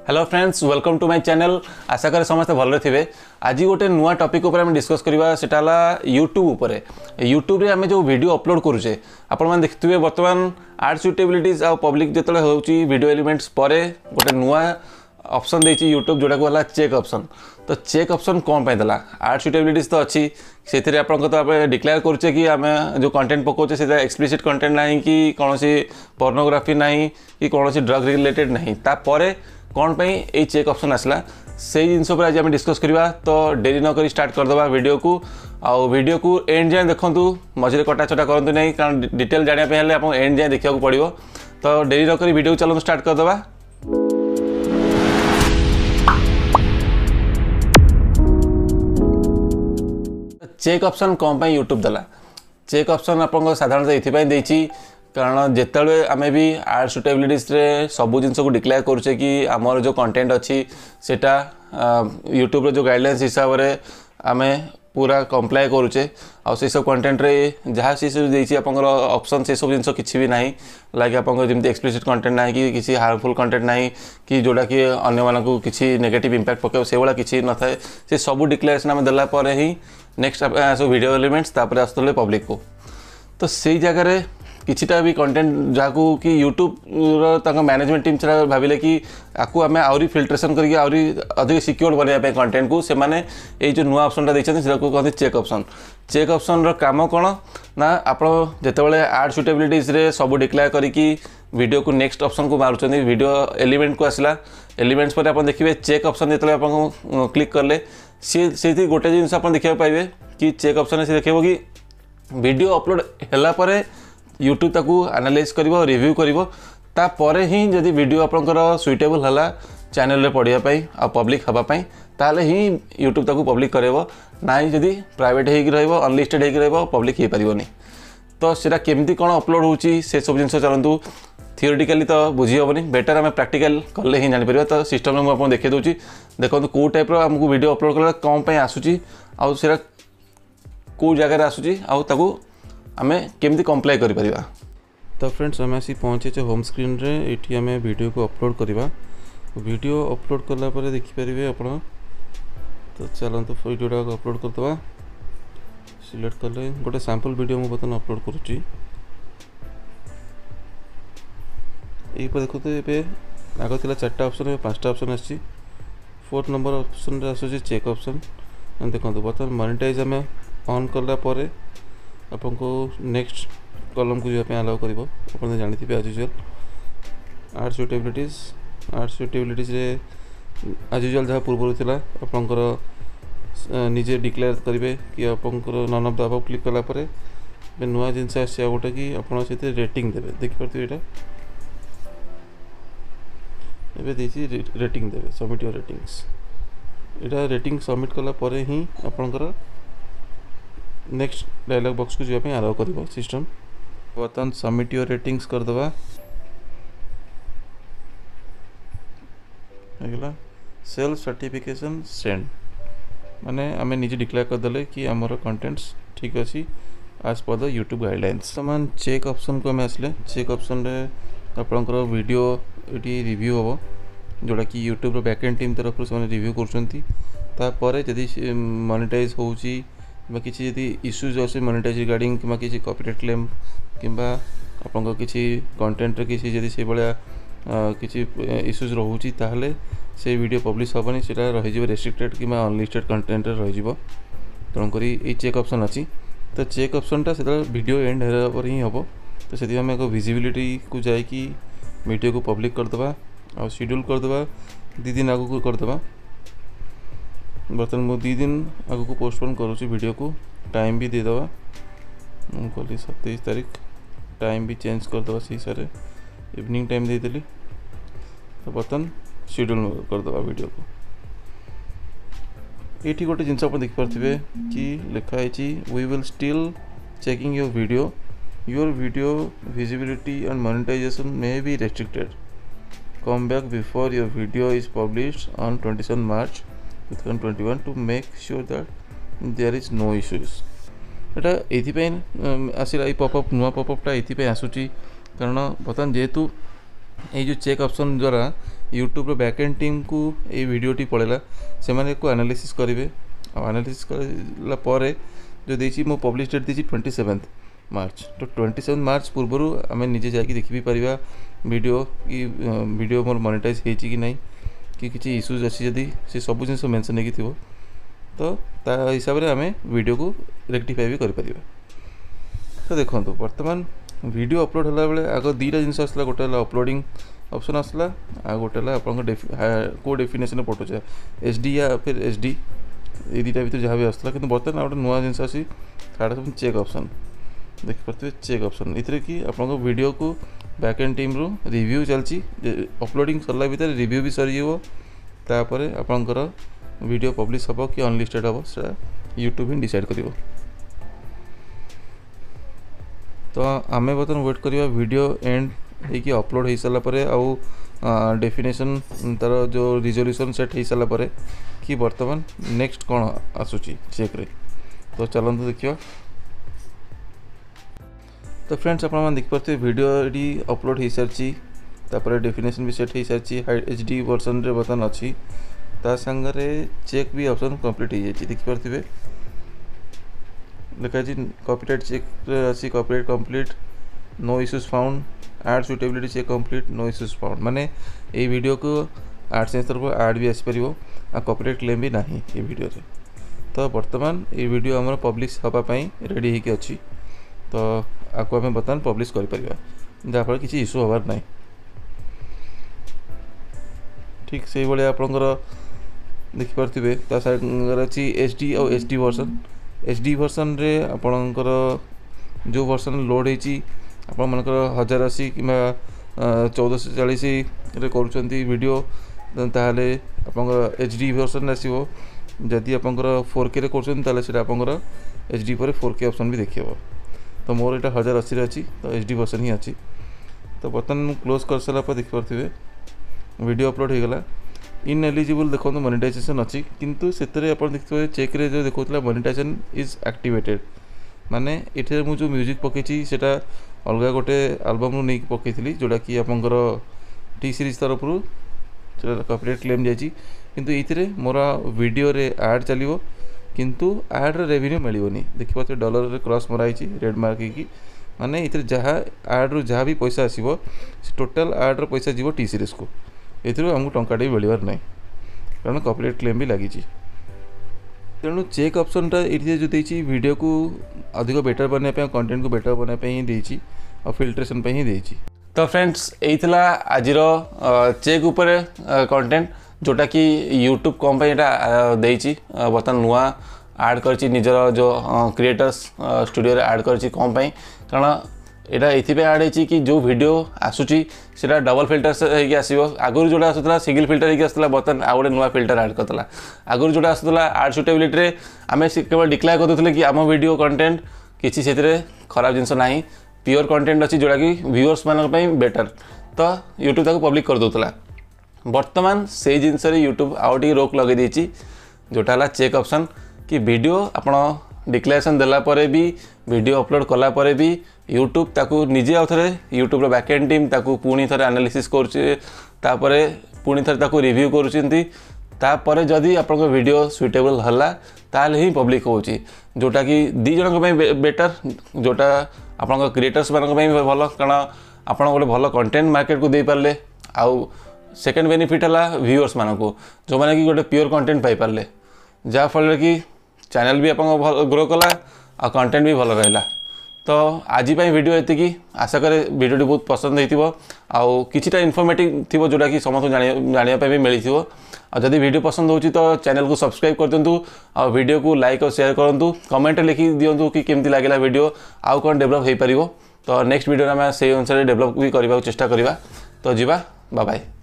Hello friends, welcome to my channel. आशा करें समस्ते भल थे। आज गोटे नुआ टॉपिक उपर हम डिस्कस करवा सेटा यूट्यूब उपर। यूट्यूब रे आम जो वीडियो अपलोड करुचे आपण मैंने देखिए बर्तमान आर्ट सुटेबिलिटीज आ पब्लिक जो होची वीडियो एलिमेंट्स पर गोटे नुआ ऑप्शन देती यूट्यूब जोटा को वाला चेक ऑप्शन। तो चेक ऑप्शन कौन पाई देला? आर्ट सुटेबिलिटीज तो अच्छी से आपको तो आप डिक्लेयर करुचे कि आम जो कंटेंट पकाचे से एक्सप्लिसिट कंटेंट ना कि कौन पोर्नोग्राफी ना कि कौन ड्रग रिलेटेड ना तापर कौन पाई ये चेक ऑप्शन आसला से जिन आज आम डिस्कस करवा। तो डेरी नक स्टार्ट करदे वीडियो को वीडियो को एंड जाए देखूँ, मझे कटा छटा करूँ ना कारण डिटेल जानापी आप एंड जाए देखा पड़ो। तो डेरी नक वीडियो चलो स्टार्ट करदे। चेक ऑप्शन कौन पाई यूट्यूब देला? चेक ऑप्शन आपको साधारणतः ये कारण जिते आम भी आर्ट सुटेबिलिटीज रे सबू जिन को डिक्लेयर करुचे कि आमर जो कंटेंट अच्छी सेटा यूट्यूब जो गाइडलाइंस हिसाब से आम पूरा कंप्लाय करुचे आ से सब कंटेंट रे जहाँ सी सब देछि आपनकर ऑप्शन से सब जिन किसी भी नहीं लाइक आपन जमी एक्सप्लिसिट कंटेंट ना कि किसी हार्मफुल कंटेंट ना कि जोड़ा कि अन्य मानक किसी नेगेटिव इंपैक्ट पकाव से भाया किसी न थाए। से सब डिक्लेरेशन आम देला पर ही नेक्स्ट सब वीडियो एलिमेंट्स तापर आसुले पब्लिक को। तो से जगह किछिटा भी कंटेंट जहाँ कि यूट्यूब मैनेजमेंट टीम से भाविले कि आपको आम आहरी फिल्ट्रेशन करके आहरी अधिक सिक्योर बनवाई कंटेंट को से माने ये जो नुआ ऑप्शन देखते हैं कहते चेक ऑप्शन। चेक ऑप्शन रो काम कौन ना आप जितेबाला आर्ट सुटेबिलिटीज रे सब डिक्लेयर करी वीडियो को नेक्स्ट ऑप्शन को मारुंच वीडियो एलिमेंट को आसला एलिमेंट्स पर आप देखिए चेक ऑप्शन जो आप क्लिक कले से गोटे जिन आप देखा पाइबे कि चेक ऑप्शन से देखो कि वीडियो अपलोड है यूट्यूब ताकू एनालाइज करिवो रिव्यू करिवो तापर ही जदि वीडियो आपनकर सुइटेबल हला चैनल रे पढ़िया पई आ पब्लिक हबा पई ताले ही यूट्यूब ताकू पब्लिक करेबो नाइ जदि प्राइवेट हेक रहइबो अनलिस्टेड हेक रहइबो पब्लिक हे परिबोनी। तो सेटा केमती कोन अपलोड होची से सब जिंस चलंतु थियोरेटिकली तो बुझी हेबनी बेटर आम प्रैक्टिकल कले ही जानि परिबा। तो सिस्टम में आपन देखै दोची देखो को टाइप रो हमकु वीडियो अपलोड करला कौन पई आसुची आ सेटा को जगह रे आसुची आ ताकू आमे केमती कंप्लाई करि परिबा। तो फ्रेंड्स आम आसी पहुँचे होम स्क्रीन रे एठी आमे वीडियो को अपलोड करवा। वीडियो अपलोड कला पर देखि परिबे आपण। तो चलंतु वीडियो को अपलोड करदवा। सिलेक्ट करले गोटे सैंपल वीडियो मु बतन अपलोड करूची। एई पर देखो तो एबे आगो थिला 4टा ऑप्शन में 5टा ऑप्शन आछि। 4th नंबर ऑप्शन रे आसुची चेक ऑप्शन। देखो बतन मोनेटाइज आमे ऑन करला परे आपको नेक्स्ट कॉलम को जापे अलाउ करिवो। अपन जानिथिबे एज यूजुअल आर्ट सुटेबिलिटीज रे एज यूजुअल जहाँ पूर्व थिला आपनकर निजे डिक्लेयर करिवे कि आपनकर none of the above click कला परे नुआ जिनस आसी गोटे कि आपन से रेटिंग देबे। देखि परथि एटा एबे देछि रेटिंग देबे सबमिट योर रेटिंग्स। एटा रेटिंग सबमिट कला परे ही आपनकर नेक्स्ट डायलॉग बॉक्स को जापे अलाउ करिवो सिस्टम। बर्तन सबमिट योर रेटिंग्स कर दवा अगला सेल्फ सर्टिफिकेशन सेंड माने आमे निजे डिक्लेयर कर दले कि हमर कंटेंट्स ठीक अछि as per the YouTube guidelines. समान चेक ऑप्शन को आमे आसले चेक ऑप्शन रे आपनकर वीडियो एटी रिव्यू होबो जोड़ा कि यूट्यूब रो बैकएंड टीम तरफ से रिव्यू करछंती। तापर जदि मोनेटाइज होउची किसी यदि इश्यूज अच्छे मोनेटाइज रिगार्डिंग कि किसी कॉपीराइट क्लेम किंबा आपन किसी कंटेंट रे किसी यदि से भाया किसी इश्यूज रोची ताहले से वीडियो पब्लिश हेनी सेटा रही रेस्ट्रिक्टेड कि अनलिस्टेड कंटेंट रही तेणुक ये चेक ऑप्शन अच्छी। तो चेक ऑप्शनटा से वीडियो एंड पर ही हम तो से आम एक विजिबिलिटी को जाकि वीडियो को पब्लिक करदे आ शेड्यूल करदे 2 दिन आगू करदे। बर्तमान मुझे 2 दिन आगू को पोस्टपोन करुँच वीडियो को टाइम भी देदवा कहली 27 तारीख टाइम भी चेंज करदे से हिसाब से इवनिंग टाइम देदेली। तो बर्तमान शेड्यूल करदे वीडियो को। ये गोटे जिनस आप देखिपे कि लिखाई we will still checking your video visibility and monetisation may be restricted come back before your video is published on 27 March 2021 to make sure that there is no issues। एटा एथि आसला पॉपअप नुआ पॉपअपटा एथि आसूची कारण बर्तमान जेहेतु ये जो चेक ऑप्शन द्वारा यूट्यूब रो बैकएंड टीम को ये वीडियोटी पड़ेगा से माने को एनालिसिस करेंगे। एनालिसिस करला परे जो देछि मो पब्लिश डेट देछि 27 मार्च। तो 27 मार्च पूर्व आम निजे जाकि देखि भी परिबा वीडियो कि वीडियो मोर मोनेटाइज हेछि कि नहीं कि किसी इश्यूज अच्छी जदि से सब जिन मेंशन होगी थी तो ता हिसाब से आम वीडियो को रेक्टिफाई भी करें। तो देखो बर्तमान वीडियो अपलोड होला बेले आग दुईटा जिन आसला गोटे अपलोडिंग ऑप्शन आसला आ गोटे आप को डेफिनेशन पठाऊे HD या फिर SD ये दुटा भर जहाँ भी आसला कि बर्तमान गोटे नुआ जिन आसी सब चेक ऑप्शन देखिपे चेक ऑप्शन ये कि आप वीडियो को बैकएंड टीम रू रिव्यू चलती अपलोडिंग सरला भितर रिव्यू भी सरीज तापर आपंकर वीडियो पब्लिश हम कि अनलिस्टेड हम से यूट्यूब ही डिसाइड कर। तो आम बर्तमान वेट करवा वीडियो एंड होगी अपलोड हो सारापर आउ डेफिनेशन तार जो रिजोल्यूशन सेट हो सारापर कि बर्तमान नेक्स्ट कौन आसूची चेक रे। तो चलते देखिए। तो फ्रेंड्स आप देखिपे वीडियो ये अपलोड हो सारी तापर डेफिनेशन भी सेट हो सारी HD वर्जन रे बर्तमान अच्छी ता संगे चेक भी ऑप्शन कंप्लीट हो जाए देखिपे लिखा कॉपीराइट चेक अच्छी copyright complete no issues found ad suitability check complete no issues found माने ये वीडियो को AdSense तरफ ऐड भी आसपर आ कॉपीराइट क्लेम भी नहीं ये वीडियो रे। तो बर्तमान ये वीडियो आमर पब्लिश हाँपाई रेडी होगी अच्छी तो आपको आम बर्तमान पब्लिश कर जहाँफल किसी इश्यू हबार ना ठीक से भाई आपंकर देखिपे अच्छी HD और SD वर्जन HD वर्जन रे आपणकर जो वर्जन लोड होती आपण मनकर 1080 कि 1440 रे करूछंती वीडियो ताहले आपंकर HD वर्जन आसीबो जदि आपंकर 4K रे करूछंती ताहले सेटा आपंकर HD पर 4K ऑप्शन भी देखियो। तो मोर एटा 1080 रे अछि तो HD वर्जन ही अछि। तो बर्तमान क्लोज कर सारा पर देखिपरथिबे वीडियो अपलोड हो गला इन एलिजिबल देखो मोनेटाइजेशन अच्छी किंतु से देखते चेक रे जो देखा मोनेटाइजेशन इज एक्टिवेटेड माने ये मुझे म्यूजिक पकई से अलग गोटे एल्बम नहीं पकई जोटा कि आपंकर T सीरीज तरफ कॉपीराइट क्लेम जाइए किंतु ये मोर वीडियो रे ऐड चलो किंतु ऐड रेवेन्यू मिलनी देखिए डॉलर रे क्रॉस मराई रेड मार्क की माने ये जहाँ ऐड रू जहाँ भी पैसा आसो टोटाल ऐड रो पैसा जीव T सीरीज को एमको टंकाटे भी मिलवार ना कारण कॉपीराइट क्लेम भी लगी। तेणु चेक ऑप्शनटा ये जो देती वीडियो को अधिक बेटर बनाने कंटेंट को बेटर बनाने देती और फिल्ट्रेशन ही देती। तो फ्रेंड्स यही आज चेक उपर कंटेंट जोटा कि यूट्यूब कंपनी देती बर्तमान नुआ ऐड कर निजर जो क्रिएटर्स स्टूडियो ऐड कर कारण यहाँ ये ऐड होती कि जो वीडियो आसूची से डबल फिल्टर होगी आसो आगुरी जोटा आसूला सिंगल फिल्टर होगी आसूला बर्तमान आउ गोटे नुआ फिल्टर ऐड करता आगुरी जोटा आसूला ऐड सुटेबिलिटी आम केवल डिक्लेयर करदे कि आम वीडियो कंटेंट किसी से खराब जिनस ना प्योर कंटेंट अच्छी जोटा कि व्यूअर्स मान बेटर तो यूट्यूब ताको पब्लिक कर दूला बर्तमान से जिनस यूट्यूब आउ टी रोक लगे देती जोटा है चेक ऑप्शन कि वीडियो आप डिक्लेरेशन देला परे भी वीडियो अपलोड कला परे भी यूट्यूब ताकू निजे आउ थे यूट्यूब बैकएंड टीम ताकू पुणी थे एनालिसिस कर पुणी थे ताकू रिव्यू कर जदि आप वीडियो सुइटेबल हला ताल ही पब्लिक होची जोटा कि दी जन बेटर जोटा आप क्रिएटर्स मान भल कारण आप गोटे भल कंटेंट मार्केट को दे पारे आउ सेकेंड बेनिफिट है व्यूअर्स मान को जो मैंने कि गोटे प्योर कंटेंट पाई पारे जहाँफल कि चैनल भी आप ग्रो कला आ कंटेंट भी भल रहा। तो आज वीडियो ये आशा करे वीडियो बहुत पसंद हो किछिटा इनफॉर्मेटिव थी जोटा कि समस्त जानापी भी मिली जदि वीडियो पसंद हो तो चैनल को सब्सक्राइब कर दिंतु आ वीडियो को लाइक और शेयर करूँ कमेंट लिखि दिंतु कि केमती लगे वीडियो आउ कौन डेभलप हो पार। तो नेक्स्ट वीडियो में से अनुसार डेभलप भी करने चेष्टा करवा। तो जीवा बाय बाय।